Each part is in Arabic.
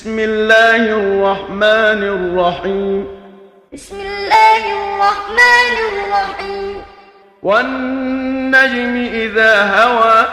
بسم الله الرحمن الرحيم بسم الله الرحمن الرحيم والنجم إذا هوى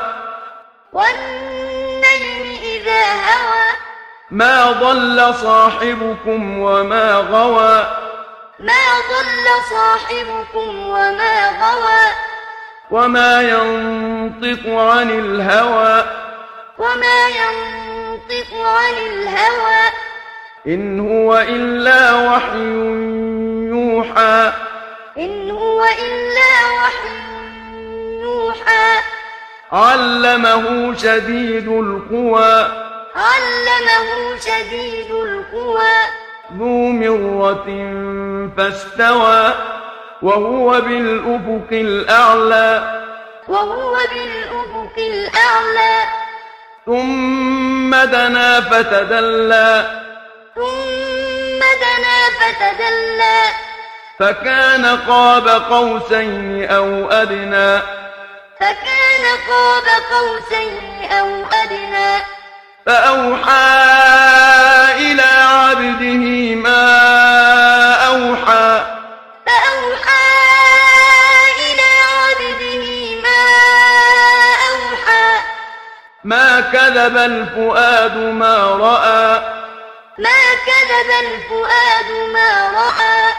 والنجم إذا هوى ما ضل صاحبكم وما غوى ما ضل صاحبكم وما غوى وما ينطق عن الهوى وما ينطق عن الهوى إن هو إلا وحي يوحى إن هو إلا وحي يوحى علمه شديد القوى علمه شديد القوى ذو مرة فاستوى وهو بالأفق الأعلى وهو بالأفق الأعلى ثم دنا فتدلى ثم دنا فتدلى فكان قاب قوسين أو أدنى فكان قاب قوسين أو أدنى فأوحى إلى عبده ما أوحى فأوحى إلى عبده ما أوحى ما كذب الفؤاد ما رأى ما كذب الفؤاد ما رأى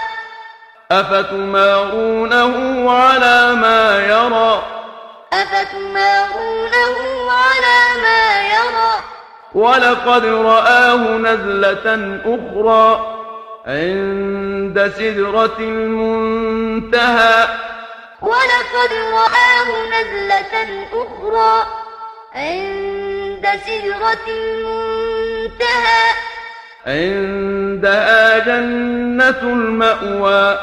أفتمارونه على ما يرى أفتمارونه على ما يرى ولقد رآه نزلة أخرى عند سدرة المنتهى ولقد رآه نزلة أخرى عند سدرة المنتهى عندها جنة المأوى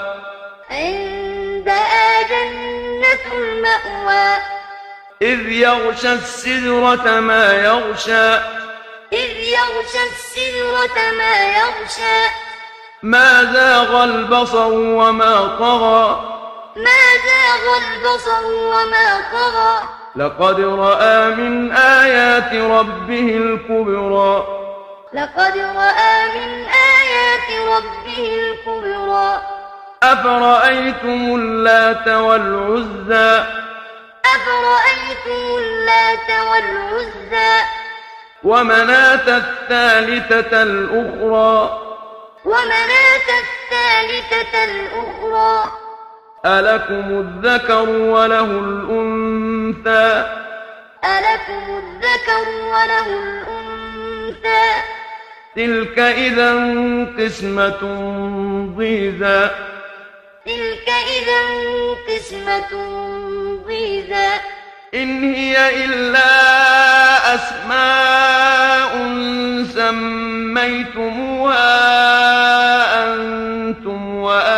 عندها جنة المأوى إذ يغشى السدرة ما يغشى إذ يغشى السدرة ما يغشى ما زاغ البصر وما طغى ما زاغ البصر وما طغى لقد رأى من آيات ربه الكبرى لقد رأى من آيات ربه الكبرى أفرأيتم اللات والعزى أفرأيتم اللات والعزى ومناة الثالثة الأخرى ومناة الثالثة الأخرى ألكم الذكر وله الأنثى ألكم الذكر وله الأنثى تلك إذا قسمة ضيزى تلك إذا قسمة ضيزى إن هي إلا أسماء سميتموها أنتم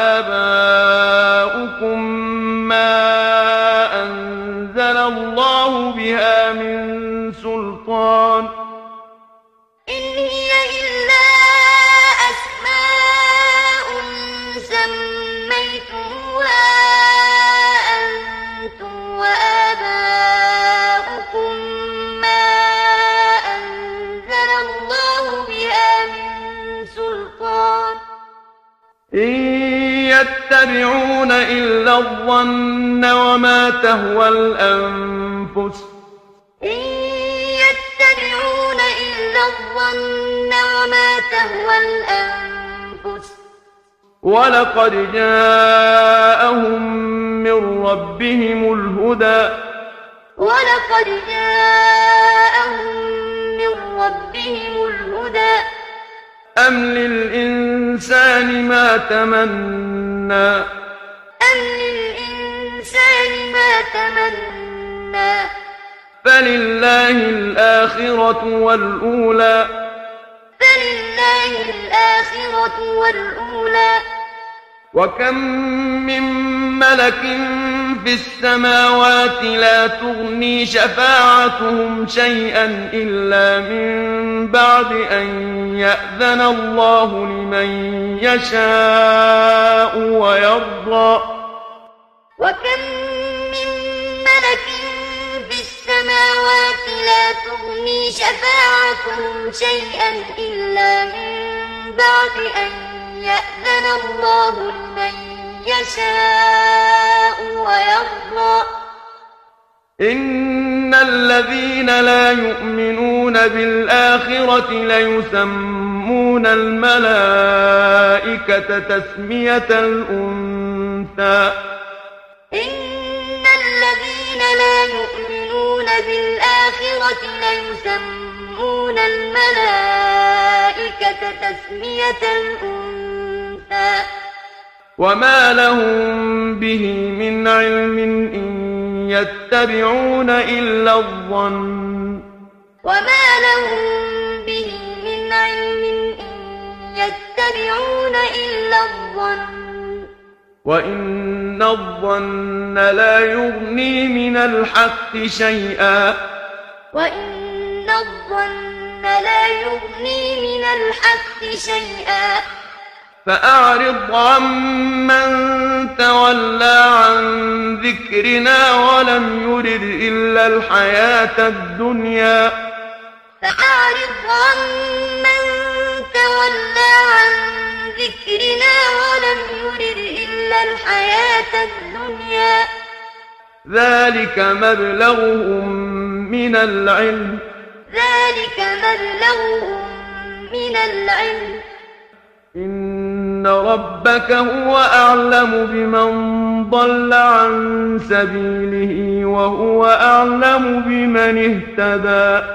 وآباؤكم ما أنزل الله بها من سلطان إن هي إلا أسماء سميتموها أنتم وآباؤكم ما أنزل الله بها من سلطان إن يتبعون إلا الظن وما تهوى الأنفس إن يتبعون إلا الظن وما تهوى الأنفس ولقد جاءهم من ربهم الهدى ولقد جاءهم من ربهم الهدى أم للإنسان ما تمنى أم للإنسان ما تمنى فلله الآخرة والأولى فلله الآخرة والأولى وكم من ملك في السماوات لا تغني شفاعتهم شيئا إلا من بعد أن يأذن الله لمن يشاء ويرضى وكم من ملك في السماوات لا تغني شفاعتهم شيئا إلا بعد أن يأذن الله لمن يشاء ويرضى إن الذين لا يؤمنون بالآخرة ليسمون الملائكة تسمية الأنثى إن الذين لا يؤمنون بالآخرة ليسمون الملائكة تسمية الأنثى وما لهم به من علم إن يتبعون إلا الظن وما لهم به من علم إن يتبعون إلا الظن وإن الظن لا يغني من الحق شيئا وإن الظن لا يغني من الحق شيئا فأعرض عمن تولى عن ذكرنا ولم يرد إلا الحياة الدنيا فأعرض عمن تولى عن ذكرنا ولم يرد إلا الحياة الدنيا ذلك مبلغهم من العلم إن ربك هو أعلم بمن ضل عن سبيله وهو أعلم بمن اهتدى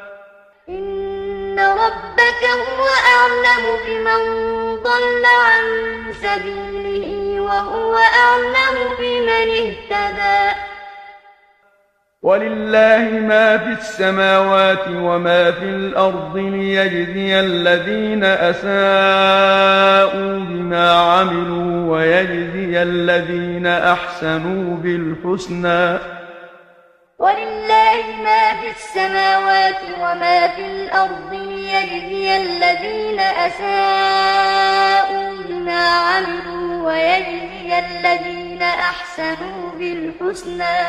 إن ربك هو أعلم بمن ضل عن سبيله وهو أعلم بمن اهتدى ولله ما في السماوات وما في الأرض ليجزي الذين أساءوا بما عملوا ويجزي الذين أحسنوا بالحسنى ولله ما في السماوات وما في الأرض ليجزي الذين أساءوا بما عملوا ويجزي الذين أحسنوا بالحسنى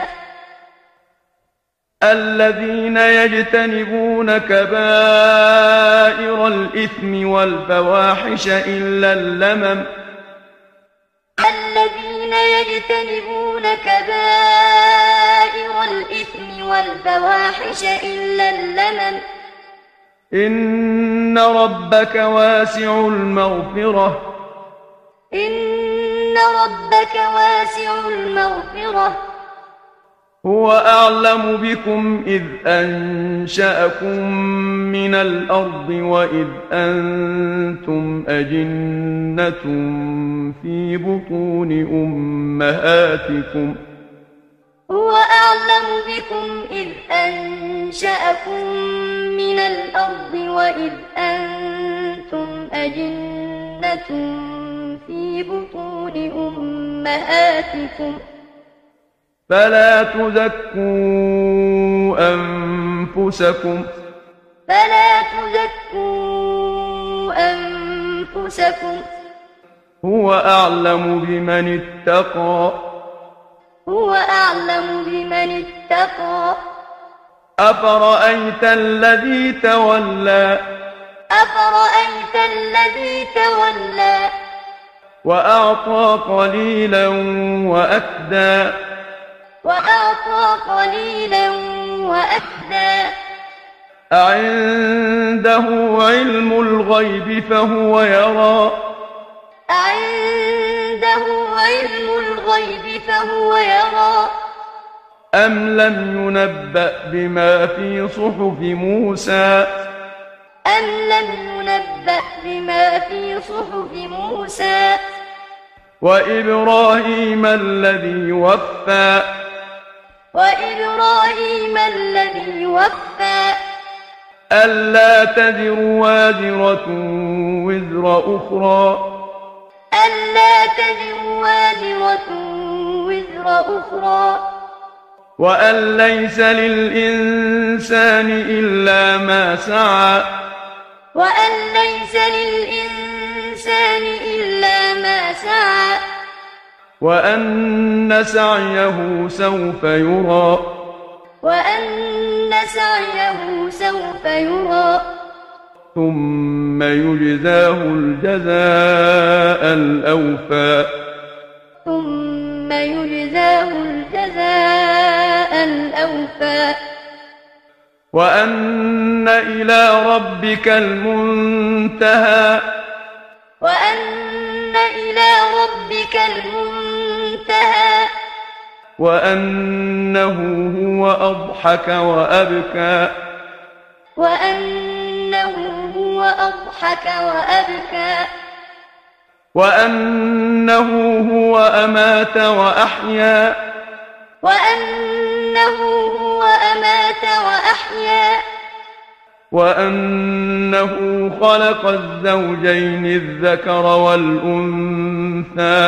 الذين يجتنبون كبائر الإثم والفواحش إلا اللمم الذين يجتنبون كبائر الإثم والفواحش إلا اللمم إن ربك واسع المغفرة إن ربك واسع المغفرة هو أعلم بكم إذ أنشأكم من الأرض وإذ أنتم أجنة في بطون أمهاتكم هو أعلم بكم إذ أنشأكم من الأرض وإذ أنتم أجنة في بطون أمهاتكم فلا تزكوا أنفسكم هو أعلم بمن اتقى أفرأيت الذي تولى وأعطى قليلا وأكدى أعنده علم الغيب فهو يرى أم لم ينبأ بما في صحف موسى وإبراهيم الذي وفى ألا تزر وازرة وزر أخرى وأن ليس للإنسان إلا ما سعى وأن سعيه سوف يرى ثم يجزاه الجزاء الأوفى ثم يجزاه الجزاء الأوفى وأن إلى ربك المنتهى وأن إلى ربك المنتهى وأنه هو أضحك وأبكى وأنه هو أضحك وأبكى وأنه هو أمات وأحيا وأنه هو أمات وأحيا وأنه خلق الزوجين الذكر والأنثى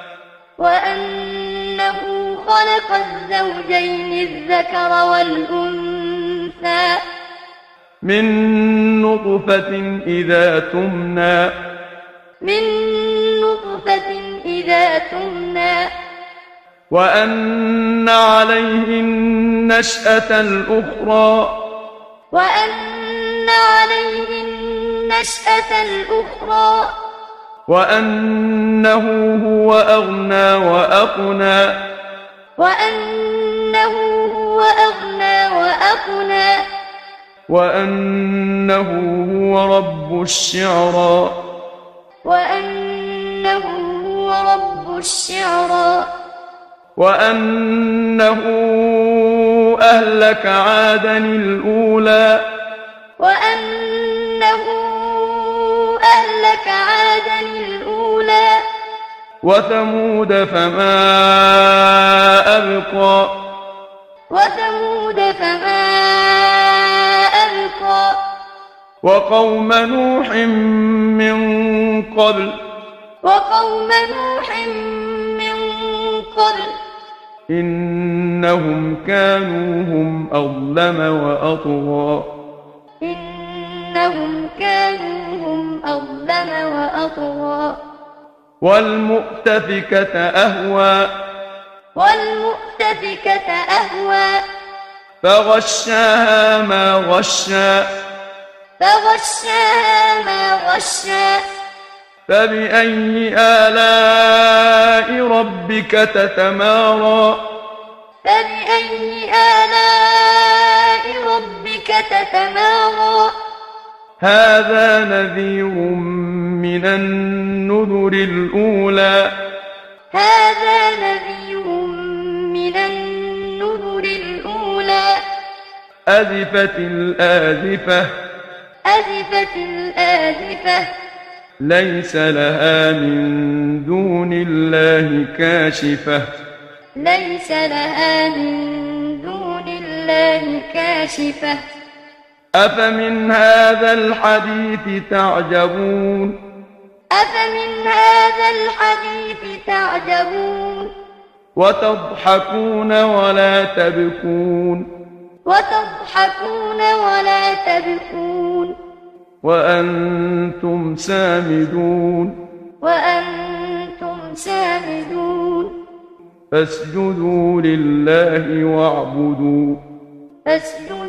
وأنه خلق الزوجين الذكر والأنثى من نطفة إذا تمنى من نطفة إذا تمنى وأن عليه النشأة الأخرى وأن عليه النشأة الأخرى وأنه هو أغنى وأقنى وأنه هو أغنى وأقنى وأنه هو رب الشعرى وأنه هو رب الشعرى وأنه أهلك عادا الأولى وأنه أهلك عادا الأولى وثمود فما أبقى وثمود فما أبقى وقوم نوح من قبل وقوم نوح من قبل إنهم كانوا هم أظلم وأطغى إنهم كانوا هم أظلم وأطغى والمؤتفكة أهوى والمؤتفكة أهوى فغشاها ما غشى فغشاها ما غشى فبأي آلاء ربك تتمارى فبأي آلاء ربك تتمارى هذا نذير من النذر الأولى هذا نذير من النذر الأولى أزفت الآزفة أزفت الآزفة ليس لها من دون الله كاشفة ليس لها من دون الله كاشفة أفمن هذا الحديث تعجبون أفمن هذا الحديث تعجبون وتضحكون ولا تبكون وتضحكون ولا تبكون وأنتم سامدون وأنتم سامدون فاسجدوا لله واعبدوا فاسجدوا